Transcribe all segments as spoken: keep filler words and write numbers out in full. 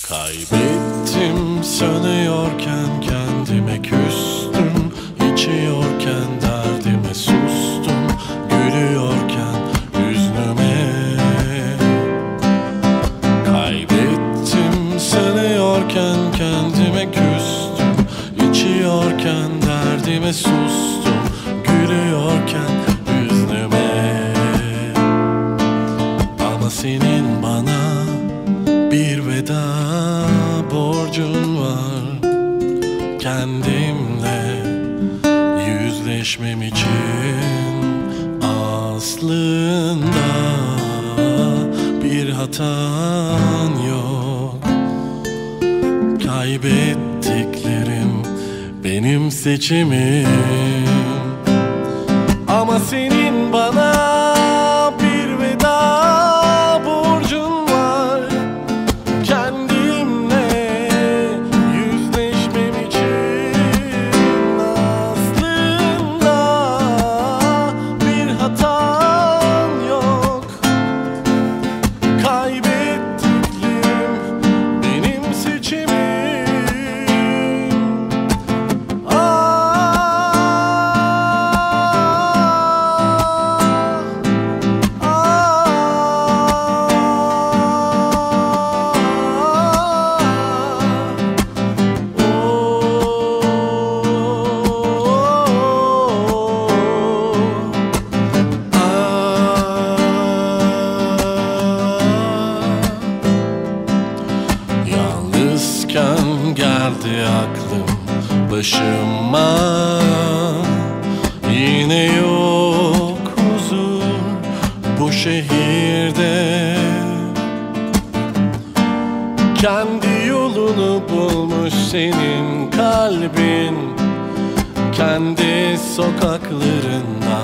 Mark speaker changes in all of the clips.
Speaker 1: Kaybettim sönüyorken kendime küstüm, içiyorken derdime sustum, gülüyorken hüznüme. Kaybettim sönüyorken kendime küstüm, içiyorken derdime sustum, gülüyorken hüznüme. Ama senin bana bir veda borcun var, kendimle yüzleşmem için. Aslında bir hatan yok, kaybettiklerim benim seçimim. Ama senin bana bir veda borcun var, kendimle yüzleşmem için. Aslında bir hatan yok, kaybettiklerim benim seçimim. Geldi aklım başıma, yine yok huzur bu şehirde. Kendi yolunu bulmuş senin kalbin, kendi sokaklarında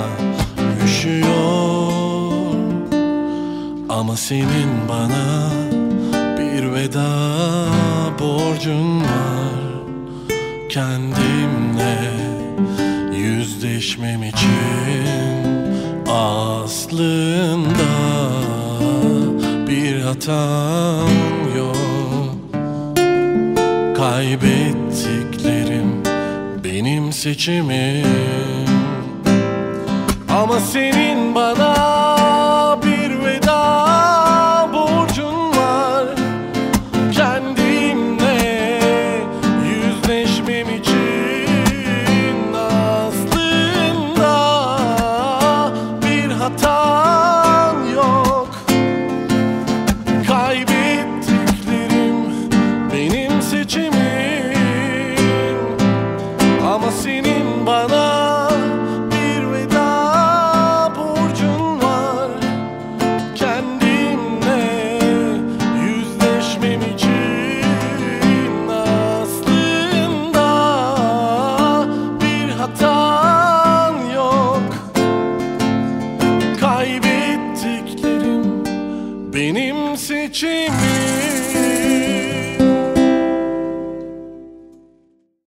Speaker 1: üşüyor. Ama senin bana bir veda borcun var, kendimle yüzleşmem için. Aslında bir hatam yok, kaybettiklerim benim seçimim. Ama senin bana bir veda borcun var, kendimle yüzleşmem için. Aslında bir hatan yok, kaybettiklerim benim seçimim. Ama senin bana bir veda borcun var, kendimle yüzleşmem için. Aslında bir hatan yok, kaybettiklerim benim seçimim.